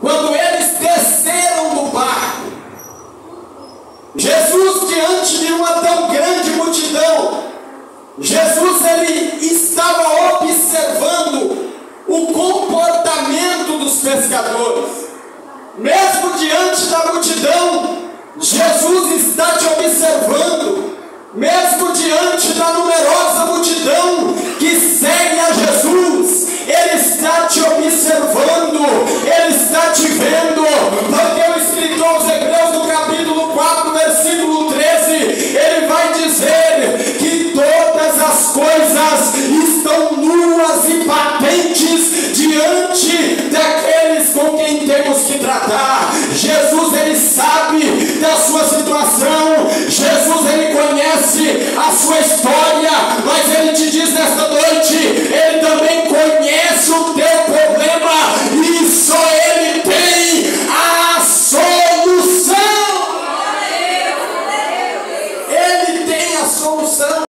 quando eles desceram do barco, Jesus, diante de uma tão grande multidão, Jesus ele estava observando o comportamento dos pescadores. Mesmo diante da multidão, Jesus está te observando. Mesmo diante da numerosa multidão que segue a Jesus, Ele está te observando, Ele está te vendo, porque o escritor aos Hebreus, no capítulo 4, versículo 13, ele vai dizer que todas as coisas estão nuas e patentes